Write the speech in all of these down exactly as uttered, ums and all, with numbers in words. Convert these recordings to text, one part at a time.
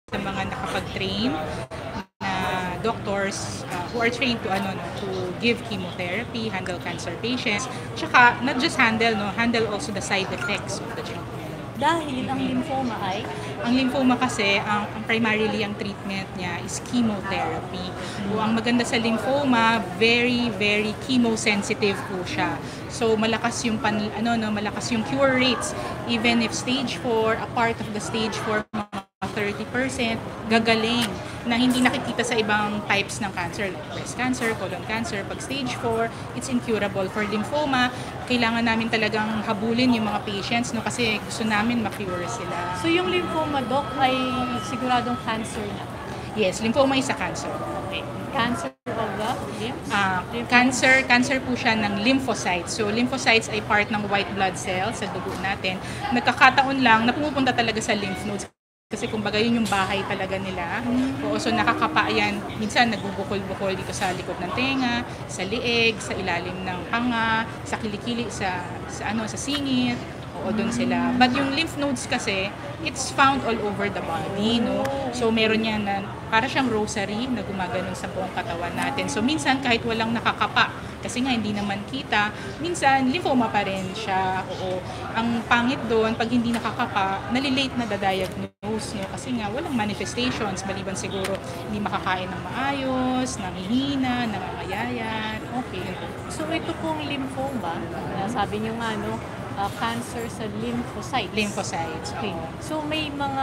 sa mga nakapag-train na doctors uh, who are trained to ano no, to give chemotherapy, handle cancer patients, tsaka not just handle no, handle also the side effects of the treatment. Dahil ang lymphoma ay? Ang lymphoma kasi, ang, ang primarily ang treatment niya is chemotherapy. O ang maganda sa lymphoma, very, very chemosensitive po siya. So malakas yung pan, ano no, malakas yung cure rates. Even if stage four, a part of the stage four, mga thirty percent, gagaling na hindi nakikita sa ibang types ng cancer like breast cancer, colon cancer. Pag stage four, it's incurable. For lymphoma, kailangan namin talagang habulin yung mga patients no kasi gusto namin ma-cure sila. So yung lymphoma, Doc, ay siguradong cancer na? Yes, lymphoma is a cancer. Okay. Cancer of the lymph? Uh, cancer, cancer po siya ng lymphocytes. So lymphocytes ay part ng white blood cells sa dugo natin. Nagkakataon lang na pumupunta talaga sa lymph nodes. Kasi kumbaga yun yung bahay talaga nila. Oo, so nakakapa yan. Minsan nagbubukol-bukol dito sa likod ng tenga, sa lieg, sa ilalim ng panga, sa kilikili, sa, sa ano, sa singit. Oo, doon sila. But yung lymph nodes kasi, it's found all over the body, no? So meron yan na para siyang rosary na gumaganon sa buong katawan natin. So minsan kahit walang nakakapa, kasi nga hindi naman kita, minsan lymphoma pa rin siya. Oo. Ang pangit doon, pag hindi nakakapa, nalilate na da-diagnose, no? Kasi nga walang manifestations, maliban siguro hindi makakain ng maayos, nangihina, nangangayayat. Okay. So ito pong lymphoma, na sabi niyo nga, no, uh, cancer sa lymphocytes. Lymphocytes. Okay. So may mga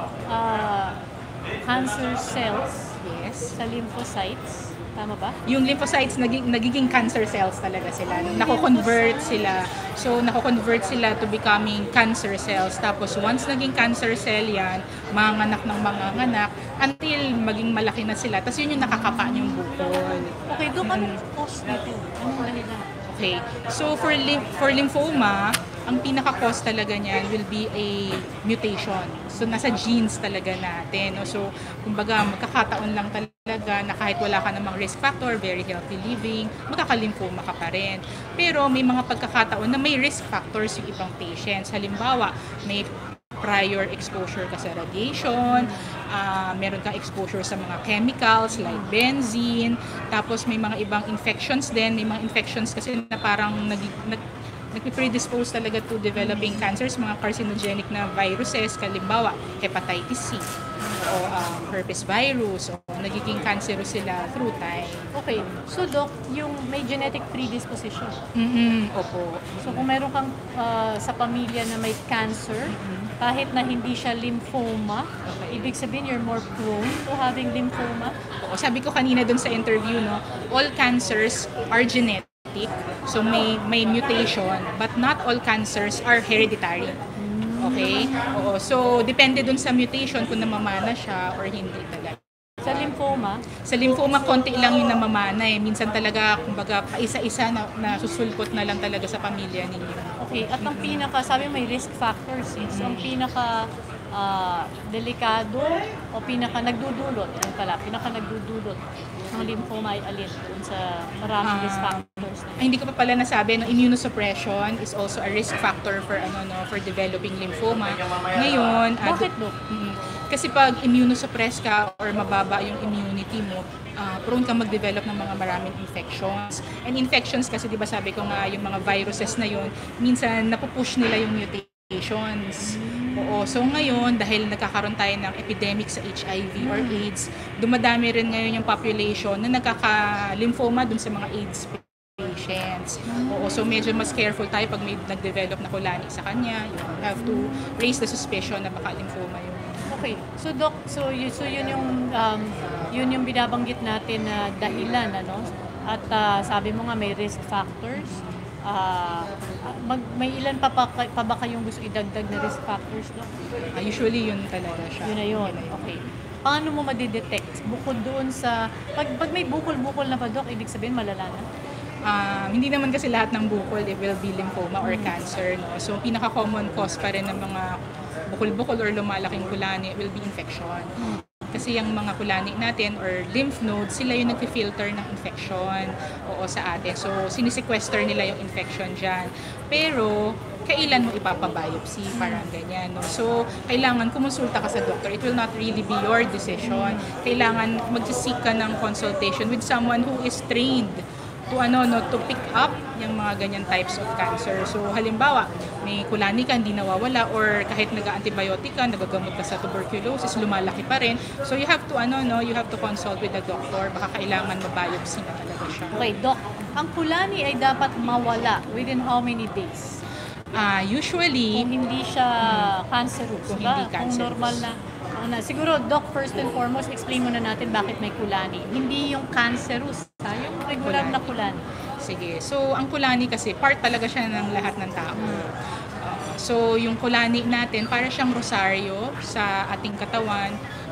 uh, cancer cells Yes. sa lymphocytes. Tama ba? Yung lymphocytes, naging, nagiging cancer cells talaga sila. Nako-convert sila. So, nako-convert sila to becoming cancer cells. Tapos, once naging cancer cell yan, manganak ng mga nganak until maging malaki na sila. Tapos, yun yung nakakapa yung bukol. Okay, doon anong cause nito? Anong dahilan? Okay. So, for, lim- for lymphoma, ang pinaka-cause talaga niyan will be a mutation. So, nasa genes talaga natin. No? So, kumbaga, magkakataon lang talaga na kahit wala ka namang risk factor, very healthy living, magkaka-lymphoma ka pa rin. Pero may mga pagkakataon na may risk factors yung ibang patients. Halimbawa, may prior exposure ka sa radiation, uh, meron kang exposure sa mga chemicals like benzene, tapos may mga ibang infections din, may mga infections kasi na parang nag, nag nagpe-predispose talaga to developing cancers, mga carcinogenic na viruses, kalimbawa hepatitis C o um, herpes virus, o nagiging cancerous sila through time. Okay, so Doc, yung may genetic predisposition. Mm-hmm. Opo. So kung meron kang uh, sa pamilya na may cancer, mm-hmm. kahit na hindi siya lymphoma, okay. Ibig sabihin you're more prone to having lymphoma? Oo, sabi ko kanina dun sa interview, no, all cancers are genetic. So may may mutation, but not all cancers are hereditary. Okay? Oo. So depende dun sa mutation kung namamana siya or hindi talaga. Sa lymphoma? Sa lymphoma, konti lang yung namamana eh. Minsan talaga, kumbaga, paisa-isa na, na susulpot na lang talaga sa pamilya ninyo. Okay. At ang pinaka, sabi may risk factors eh. So ang pinaka uh, delikado o pinaka nagdudulot, yun pala, pinaka nagdudulot ng lymphoma ay alin dun sa maraming uh, risk factors. Ay, hindi ko pa pala nasabi, no, immunosuppression is also a risk factor for ano no for developing lymphoma. Ngayon, bakit uh, Doc? Mm, kasi pag immunosuppress ka or mababa yung immunity mo, uh, prone ka mag-develop ng mga maraming infections. And infections kasi, di ba sabi ko nga, yung mga viruses na yun, minsan napupush nila yung mutations. Oo. So ngayon, dahil nagkakaroon tayo ng epidemic sa H I V or AIDS, dumadami rin ngayon yung population na nagkaka-lymphoma dun sa mga AIDS patients. Oo. So medyo mas careful tayo pag may nag-develop na kulani sa kanya. You have to raise the suspicion na baka lymphoma yun. Okay. So Doc, so yun, so yun yung um, yun yung binabanggit natin na dahilan, ano? At uh, sabi mo nga may risk factors. Uh, mag, may ilan pa, pa, pa ba kayong gusto idagdag na risk factors, Doc? Uh, usually yun talaga siya. Yun na yun. Okay. Paano mo madidetect? Bukod doon sa pag, pag may bukol-bukol na ba, Doc, ibig sabihin malala na? Um, hindi naman kasi lahat ng bukol it will be lymphoma or cancer, no? So pinaka-common cause pa rin ng mga bukol-bukol or lumalaking kulani will be infection. Kasi yung mga kulani natin or lymph nodes, sila yung nag-filter ng infection oo, sa atin. So, sinisequester nila yung infection dyan. Pero, kailan mo ipapabiopsy? Parang ganyan. No? So, kailangan kumonsulta ka sa doctor. It will not really be your decision. Kailangan magsisik ka ng consultation with someone who is trained to ano no to pick up yung mga ganyan types of cancer. So halimbawa, may kulani ka hindi nawawala or kahit nag-antibiotic ka, nagagamot ka sa tuberculosis, lumalaki pa rin. So you have to ano no, you have to consult with the doctor. Baka kailangan mabiopsy na talaga siya. Okay, Doc, ang kulani ay dapat mawala within how many days? Ah, usually Kung hindi siya cancerous, Kung ba? hindi Kung cancerous. normal na. Ano, siguro, Doc, first and foremost, explain muna natin bakit may kulani. Hindi yung cancerous, ha? Yung regular Kulani. na kulani. Sige. So, ang kulani kasi, part talaga siya ng lahat ng tao. Uh, so, yung kulani natin, para siyang rosaryo sa ating katawan.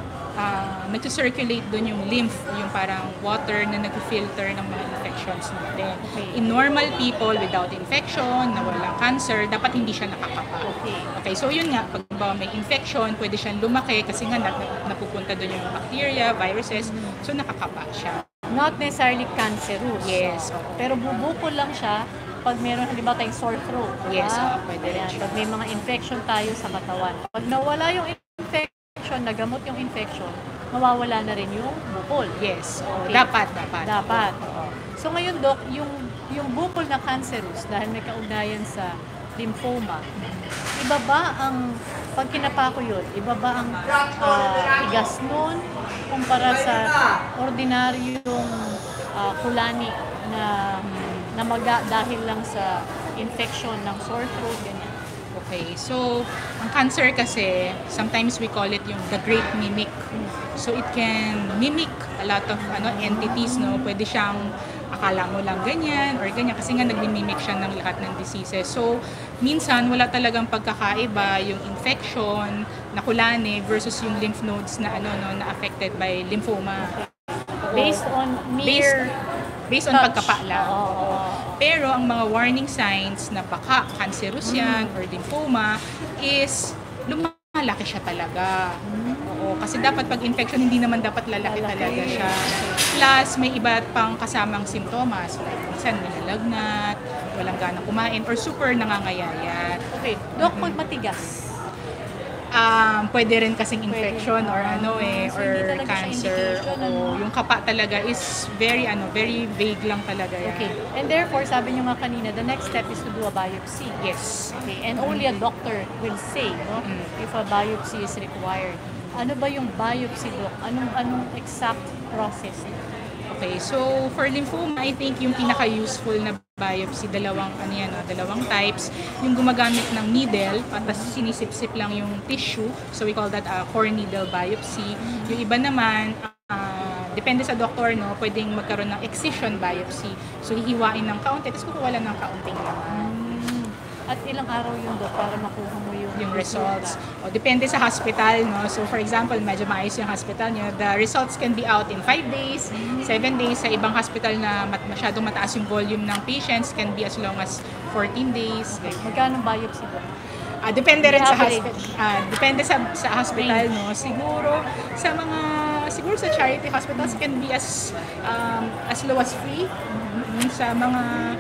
Uh, nag-circulate doon yung lymph, yung parang water na nag-filter ng mga infections natin. Okay. In normal people, without infection, na walang cancer, dapat hindi siya nakakapa. Okay. Okay, so yun nga, pag ba may infection, pwede siyang lumaki kasi nga nap- napupunta doon yung bacteria, viruses, so nakakapa siya. Not necessarily cancerous. Yes. Oo. Pero bubukol lang siya pag meron, halimbawa tayong sore throat. Yes, diba? oo, pwede rin Ayan, siya. pag may mga infection tayo sa katawan. Pag nawala yung infection, nagamot yung infection, mawawala na rin yung bukol. Yes, oo. Okay. dapat, dapat. Dapat. Oo. So ngayon, Doc, yung, yung bukol na cancerous, dahil may kaugnayan sa lymphoma, iba ba ang, pag kinapa ko yun, iba ba ang ah, tigas nun kumpara sa ordinaryong ah, kulani na namaga dahil lang sa infection ng sore throat, ganyan? Okay, so ang cancer kasi, sometimes we call it yung the great mimic. So it can mimic a lot of ano entities, no? Pwede siyang akala mo lang ganyan or ganyan kasi nga nagmi-mimic siya ng lahat ng diseases. So minsan wala talagang pagkakaiba yung infection na kulani versus yung lymph nodes na ano no na affected by lymphoma. Oo. Based on mere based on touch. pagkapa lang. Oo, oo, oo. Pero ang mga warning signs na baka cancerous yan or lymphoma is lumalaki siya talaga. Oo, kasi dapat pag infection hindi naman dapat lalaki, Lalaki. talaga siya. Plus may iba pang kasamang simptomas like minsan may nalagnat, walang ganang kumain or super nangangayayat. Okay. Doc, pag matigas, Um, pwede rin kasing infection Pwede. or ano eh So, or hindi talaga siya cancer. indication, Oo, ano? yung kapa talaga is very ano, very vague lang talaga yan. okay. And therefore, sabi niyo nga kanina, the next step is to do a biopsy. Yes. Okay. And only a doctor will say, no, Mm. if a biopsy is required. Ano ba yung biopsy, Doc? Anong anong exact process? Okay, so for lymphoma, I think yung pinaka-useful na biopsy, dalawang ano yan, no, dalawang types. Yung gumagamit ng needle, tapos sinisip-sip lang yung tissue. So we call that a core needle biopsy. Yung iba naman, ah, depende sa doktor, no, pwedeng magkaroon ng excision biopsy. So hihiwain ng kaunti, tapos kukuha lang ng kaunting laman. Hmm. At ilang araw yung Doc para makuha mo yung, Yung results. O, depende sa hospital, no? So, for example, medyo maayos yung hospital nyo. The results can be out in five days, seven days. Sa ibang hospital na mat- masyadong mataas yung volume ng patients, can be as long as fourteen days. Ganyan. Magkano biopsy, Doc? Ah, depende rin sa Average. hospital. Ah, depende sa sa hospital, no. Siguro sa mga siguro sa charity hospitals can be as um, as low as free. Mm, Sa mga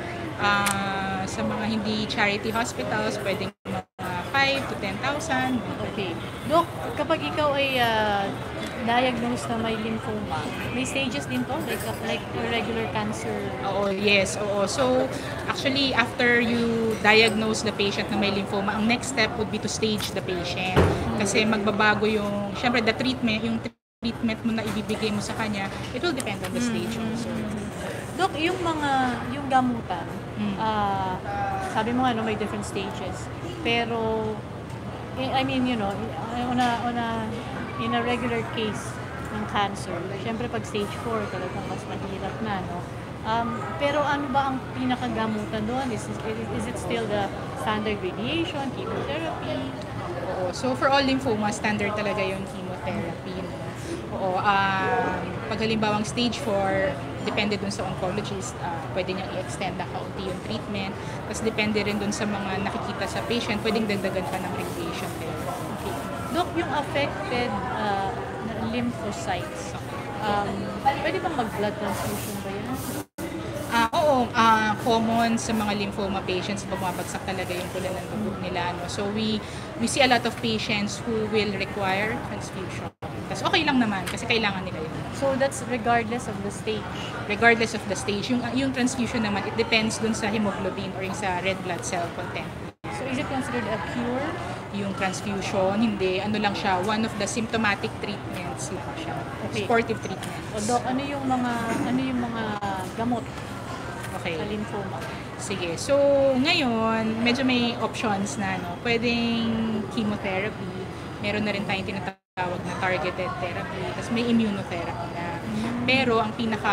ah, sa mga hindi charity hospitals, pwedeng mga five to ten thousand. Okay. Doc, kapag ikaw ay ah, diagnosed na may lymphoma, may stages din to? Like, like regular cancer? Oo, yes, oo. So, actually, after you diagnose the patient na may lymphoma, ang next step would be to stage the patient. Kasi magbabago yung, syempre, the treatment, yung treatment mo na ibibigay mo sa kanya, it will depend on the stage also. Doc, yung mga, yung gamutan, Mm. ah, sabi mo nga, no, may different stages. Pero, eh, I mean, you know, on a, on a, in a regular case ng cancer, syempre pag stage four, talagang mas mahirap na, no? Um, pero ano ba ang pinakagamutan doon? Is, is, is it still the standard radiation, chemotherapy? Oo. So, for all lymphoma, standard talaga yung chemotherapy. No? Oo. Um, pag halimbawang stage four, depende dun sa oncologist, uh, pwede niyang i-extend na kaunti yung treatment. Tapos depende rin dun sa mga nakikita sa patient, pwedeng dagdagan pa ng radiation therapy. Okay. Dok, yung affected uh, na lymphocytes, um, pwede bang mag-blood transfusion ba yan? Ah, oo, ah, common sa mga lymphoma patients, bumabagsak talaga yung pula ng dugo nila. No? So we we see a lot of patients who will require transfusion. Tapos okay lang naman kasi kailangan nila yun. So that's regardless of the stage. Regardless of the stage, yung, yung transfusion naman, it depends dun sa hemoglobin or yung sa red blood cell content. So is it considered a cure? Yung transfusion, hindi, ano lang siya, one of the symptomatic treatments lang siya. Okay. Supportive treatments. O Doc, ano yung mga ano yung mga gamot Okay. sa lymphoma? Sige. So, ngayon, medyo may options na, no? Pwedeng chemotherapy. Meron na rin tayong tinatawag na targeted therapy. Tapos may immunotherapy na. Pero, ang pinaka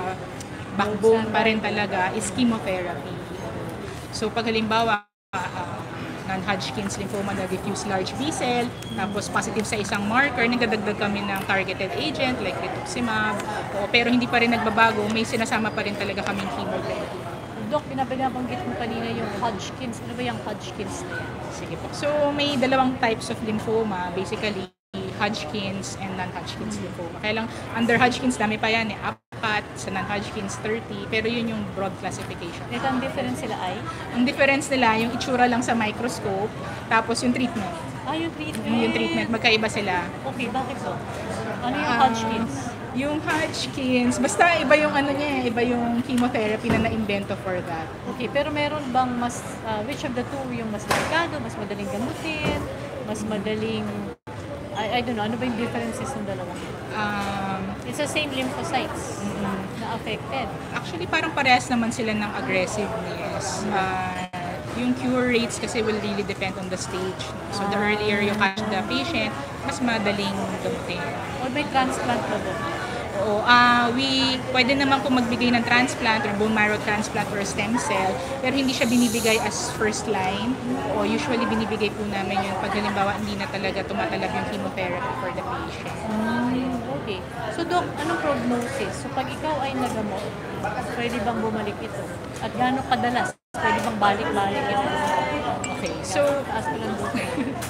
backbone pa rin talaga is chemotherapy. So, pag halimbawa, uh, non-Hodgkin's lymphoma na diffuse large B-cell, tapos positive sa isang marker, nagdadagdag kami ng targeted agent like rituximab. O, pero hindi pa rin nagbabago, may sinasama pa rin talaga kaming chemotherapy. Doc, binabanggit mo kanina yung Hodgkin's. Ano ba yung Hodgkin's na yan? Sige po. So, may dalawang types of lymphoma. Basically, Hodgkin's and non-Hodgkin's lymphoma. Kaya lang, under Hodgkin's, dami pa yan eh. Apat, sa non-Hodgkin's, thirty. Pero yun yung broad classification. Ito ang difference sila ay? Ang difference nila, yung itsura lang sa microscope, tapos yung treatment. Ah, yung treatment. Yung treatment, magkaiba sila. Okay, bakit so? Ano yung Ah, Hodgkin's? Yung Hodgkin's, basta iba yung ano niya, iba yung chemotherapy na na-invento for that. Okay, pero meron bang mas, ah, which of the two yung mas delikado, mas madaling gamutin, mas madaling, I, I don't know, ano ba yung differences ng dalawang? Um, It's the same lymphocytes na affected. Actually, parang parehas naman sila ng aggressiveness. Uh, yung cure rates kasi will really depend on the stage. So, the earlier you catch the patient, mas madaling gamutin. Or may transplant ba doon? Oo, ah we, pwede naman kung magbigay ng transplant or bone marrow transplant or stem cell, pero hindi siya binibigay as first line. O usually binibigay po namin yun pag halimbawa hindi na talaga tumatalab yung chemotherapy for the patient. Mm, okay. So, Doc, anong prognosis? So, pag ikaw ay nagamot, pwede bang bumalik ito? At gaano kadalas? Pwede bang balik-balik ito? Okay, so Taas ko lang, Doc.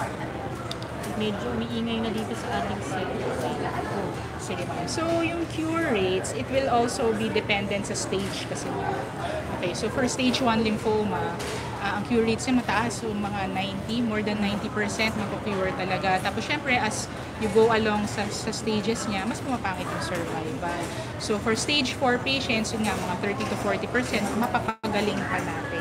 Medyo umiingay na dito sa ating cell. sige ma'am. So, yung cure rates, it will also be dependent sa stage kasi. Okay, so for stage one lymphoma, uh, ang cure rates niya mataas. So, mga ninety, more than ninety percent mako-cure talaga. Tapos, syempre, as you go along sa, sa stages niya, mas pumapangit yung survival. So, for stage four patients, yun nga, mga thirty to forty percent, mapapagaling pa natin.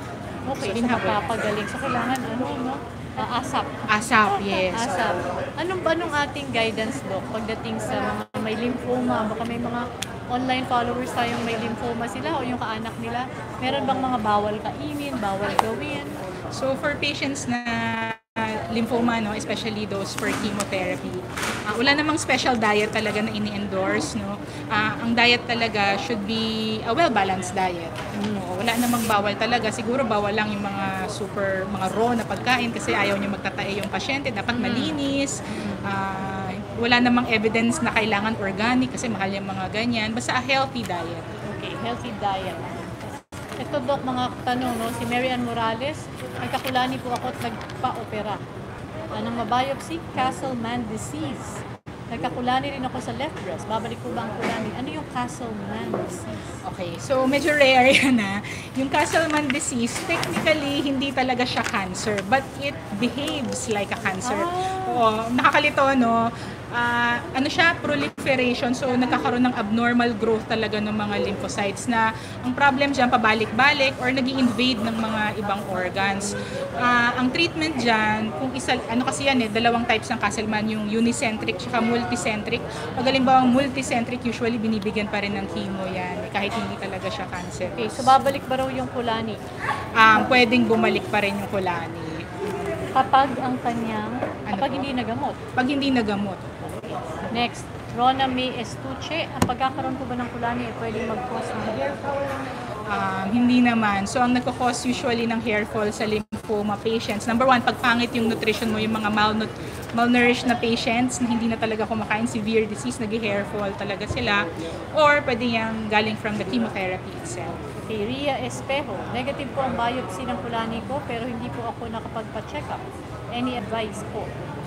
Okay, So, so, inhabol. mapapagaling. So, kailangan, ano, no? Ah, ASAP. ASAP, yes. ASAP. Anong ba nung ating guidance, Doc, pagdating sa mga may lymphoma? Baka may mga online followers tayong may lymphoma sila o yung kaanak nila. Meron bang mga bawal kainin, bawal gawin? So for patients na lymphoma, no, especially those for chemotherapy, uh, wala namang special diet talaga na ini-endorse. No? Uh, ang diet talaga should be a well-balanced diet. No? Wala namang bawal talaga. Siguro bawal lang yung mga super, mga raw na pagkain kasi ayaw niyo magtatae yung pasyente. Dapat malinis. Uh, wala namang evidence na kailangan organic kasi mahal yung mga ganyan. Basta a healthy diet. Okay, healthy diet. Ito, Doc, mga tanong, no? Si Mary Ann Morales, nagkakulani po ako at nagpa-opera. Anong mabiopsy? Castleman disease. Nagkakulani rin ako sa left breast. Babalik po ba ang kulani? Ano yung Castleman disease? Okay, so medyo rare yan na. Yung Castleman disease, technically, hindi talaga siya cancer, but it behaves like a cancer. Ah. Oo, nakakalito, no? Ah, ano siya, proliferation. So, nagkakaroon ng abnormal growth talaga ng mga lymphocytes na ang problem dyan, pabalik-balik or nag invade ng mga ibang organs. Ah, ang treatment dyan, kung isa, ano kasi yan eh, dalawang types ng Castleman, yung unicentric at multicentric. Pag halimbawa multicentric, usually binibigyan pa rin ng chemo yan, eh, kahit hindi talaga siya cancer. Okay, so babalik ba raw yung kulani? Um, pwedeng bumalik pa rin yung kulani. Kapag ang kanyang, Ano kapag po? hindi nagamot. Pag hindi nagamot. Next, Rona May Estuche, ang pagkakaroon po ba ng kulani ay pwedeng mag-cause ng hair fall? Um, hindi naman. So, ang nagkakos usually ng hair fall sa lymphoma patients, number one, pagpangit yung nutrition mo, yung mga malnut malnourished na patients na hindi na talaga kumakain, severe disease, nag-hair fall talaga sila. Or pwede yung galing from the chemotherapy itself. Okay, Ria Espejo, negative po ang biopsy ng kulani ko pero hindi po ako nakapagpa-check up. Any advice po?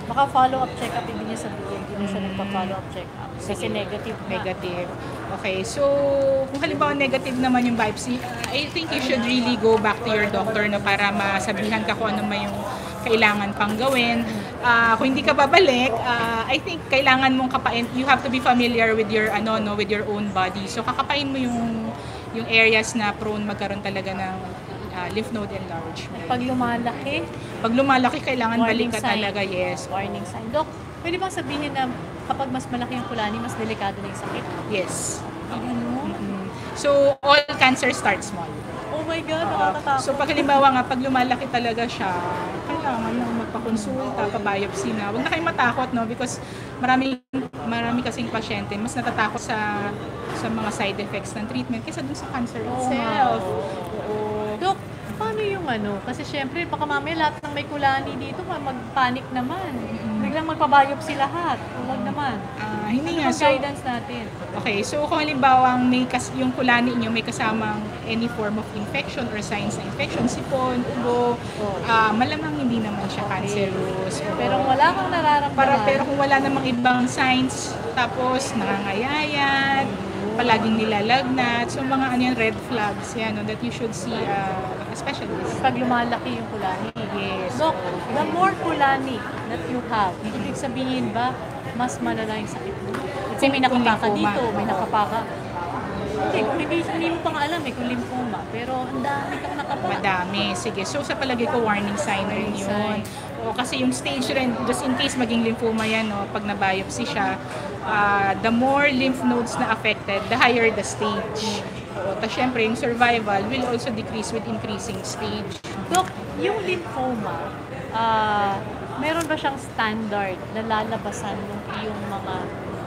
Baka follow-up check-up, ibig niya sabihin, hindi mo siya nagpa-follow up check-up. Kasi Sige. negative na. Negative. Okay, so kung halimbawa negative naman yung biopsy, uh, I think you should really go back to your doctor no para masabihan ka kung ano may yung kailangan pang gawin. Uh, kung hindi ka babalik, uh, I think kailangan mong kapain, you have to be familiar with your ano no with your own body. So kakapain mo yung yung areas na prone magkaroon talaga ng uh, lymph node enlargement. Pag lumalaki, Pag lumalaki, kailangan warning balik ka sign. talaga, yes. Warning sign. Dok, pwede bang sabihin na kapag mas malaki yung kulani, mas delikado na yung sakit? Yes. Ano? Mm. So, all cancer starts small. Oh my God, Uh, nakakatakot. so, pag halimbawa nga, pag lumalaki talaga siya, kailangan lang magpakonsulta, pa-biopsy na. Huwag na kayong matakot, no? Because marami, marami kasing pasyente, mas natatakot sa sa mga side effects ng treatment kaysa dun sa cancer Oo itself. nga. Oo. Dok, paano yung ano? Kasi syempre, baka mamaya lahat ng may kulani dito, ma- mag-panic naman. Biglang magpa-biopsy lahat. Huwag naman. Ah, hindi Ano nga. bang So, guidance natin? okay, so kung halimbawa may kas yung kulani niyo may kasamang any form of infection or signs ng infection, sipon, ubo, Oh. ah, malamang hindi naman siya cancerous. Oo. Pero wala kang nararamdaman. Para, pero kung wala namang ibang signs, tapos nangangayayat, palaging nilalagnat, so mga ano yan, red flags yan, no, that you should see uh, a specialist. pag lumalaki yung kulani. Yes. Dok, the more kulani that you have, ibig sabihin ba, mas malala yung sakit mo? Kasi may Kung- kung nakapaka lymphoma. dito, may Oo. nakapaka. Hindi, kung hindi, hindi mo pa nga alam eh kung lymphoma. Pero ang dami kang nakapaka. Madami. Sige. So, sa palagay ko, warning sign na rin Warning yun. O, kasi yung stage rin, just in case maging lymphoma yan, no, pag na-biopsy siya, ah, the more lymph nodes na affected, the higher the stage. O, tapos syempre, yung survival will also decrease with increasing stage. Dok, yung lymphoma, ah meron ba siyang standard na lalabasan ng iyong mga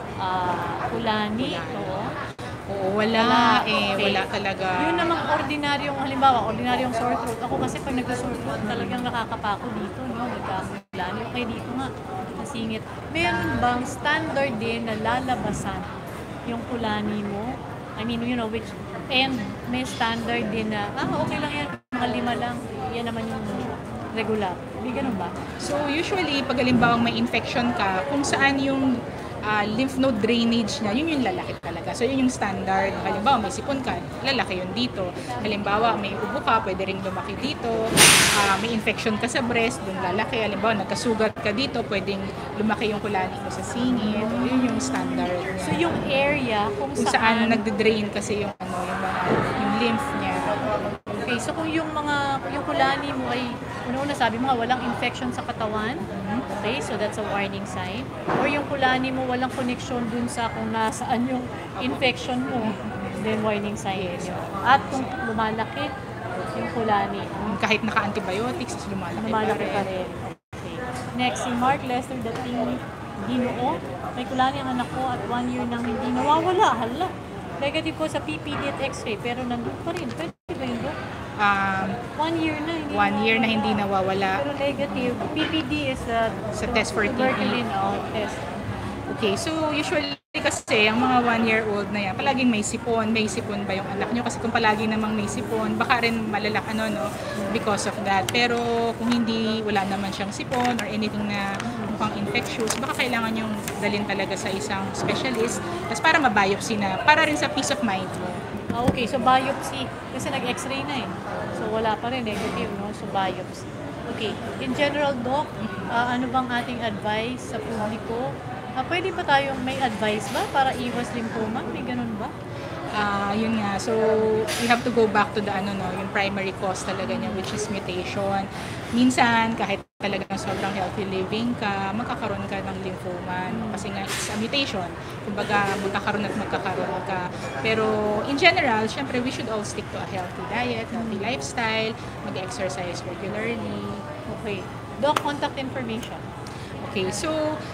ah, kulani? Oo. Oo, wala, Wala. eh. Okay. Wala talaga. Yun namang ordinaryong, halimbawa, ordinaryong sore throat. Ako kasi pag nag-sore throat, talagang nakakapako dito, no? Nagkakulani. Okay, dito nga, nasingit. Meron bang standard din na lalabasan yung kulani mo? I mean, you know, which, and may standard din na, ah, okay lang yan, mga lima lang, yan naman yung regular. Hindi ganun ba? So, usually, pag halimbawa may infection ka, kung saan yung ah, lymph node drainage niya, yun yung lalaki talaga. So, yun yung standard. Halimbawa, may sipon ka, lalaki yun dito. Halimbawa, may ubo ka, pwede rin lumaki dito. Ah, may infection ka sa breast, dun lalaki. Halimbawa, nagkasugat ka dito, pwedeng lumaki yung kulani mo sa singit. Yun yung standard niya. So, yung area kung, Kung saan nagde-drain kasi yung ano, yung mga yung lymph niya. Okay, so kung yung mga, yung kulani mo ay, una-una sabi mo nga, walang infection sa katawan, okay, so that's a warning sign. Or yung kulani mo, walang connection dun sa kung nasaan yung infection mo, then warning sign. Yes. yun. At kung lumalaki yung kulani, Kahit naka-antibiotics, is lumalaki, lumalaki pa pa rin. rin. Okay. Next, si Mark Lester dating Ginoo. May kulani ang anak ko at one year nang hindi nawawala. Hala. Negative po sa P P D at X-ray, pero nandun pa rin. Pwede ba yun, Dok? Um, One year na hindi one year na nawawala. hindi nawawala. Pero negative. P P D is a Sa test for T B. tuberculin oh, test. Okay, so usually kasi ang mga one-year-old na yan, palaging may sipon. May sipon ba yung anak nyo? Kasi kung palagi namang may sipon, baka rin malalak ano, no, because of that. Pero kung hindi, wala naman siyang sipon or anything na mukhang infectious, baka kailangan yung dalhin talaga sa isang specialist. Tapos para ma-biopsy na, para rin sa peace of mind mo. Ah, okay, so biopsy. Kasi nag-x-ray na eh. So wala pa rin, negative, no? So biopsy. Okay, in general, Doc, ah, ano bang ating advice sa publiko? Ah, pwede ba tayong may advice ba para iwas lymphoma? May ganun ba? Ah, yun nga. So, we have to go back to the ano no, yung primary cause talaga niya, which is mutation. Minsan, kahit talagang sobrang healthy living ka, magkakaroon ka ng lymphoma. No? Kasi nga, it's a mutation. Kumbaga, magkakaroon at magkakaroon ka. Pero, in general, syempre, we should all stick to a healthy diet, healthy lifestyle, mag-exercise regularly. Okay. Doc, contact information. Okay, so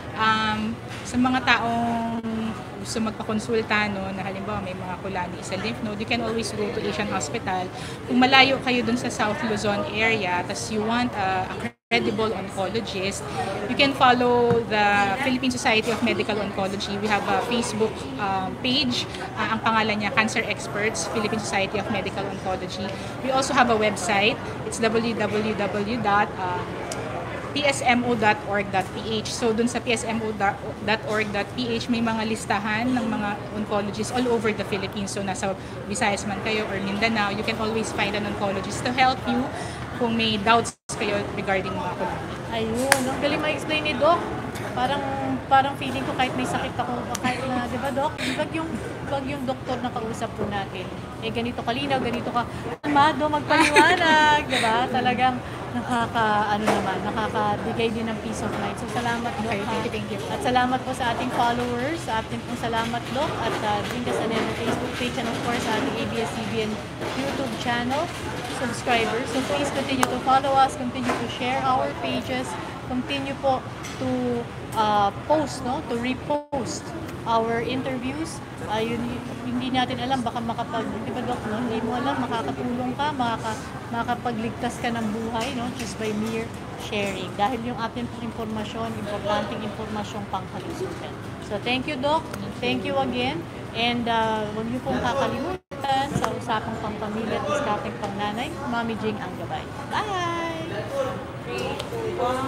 um, sa mga taong gusto magpakonsulta no, na halimbawa may mga kulani sa lymph node, you can always go to Asian Hospital. Kung malayo kayo dun sa South Luzon area, tas you want a, a credible oncologist, you can follow the Philippine Society of Medical Oncology. We have a Facebook um, page. Uh, ang pangalan niya, Cancer Experts, Philippine Society of Medical Oncology. We also have a website. It's w w w dot p s m o dot org dot p h. So dun sa p s m o dot org dot p h may mga listahan ng mga oncologists all over the Philippines. So nasa Visayas man kayo or Mindanao, you can always find an oncologist to help you kung may doubts kayo regarding mga kulangin. Ayun, ang galing ma-explain ni Doc. Parang parang feeling ko kahit may sakit ako, kahit na, di ba Doc? Pag yung, pag yung doktor na kausap po natin, eh ganito kalinaw, ganito ka, amado, magpaliwanag, di ba? Talagang nakaka, ano naman, nakakabigay din ng peace of mind. So salamat Doc. Okay, thank you, thank you. At salamat po sa ating followers, sa ating pong salamat Doc, at uh, Jinka Saneno Facebook page, and of course sa ating A B S C B N YouTube channel subscribers. So please continue to follow us, continue to share our pages, continue po to uh, post, no, to repost our interviews. Uh, yun, hindi natin alam, baka makapag, di ba Doc, no? Hindi mo alam, makakatulong ka, makaka, makakapagligtas ka ng buhay, no, just by mere sharing. Dahil yung ating pong impormasyon, importanteng impormasyong pangkalusugan. So thank you Doc, thank you again, and uh, huwag niyo pong kakalimutan sa usapang pangpamilya at diskateng pangnanay, Mami Jing ang gabay. Bye!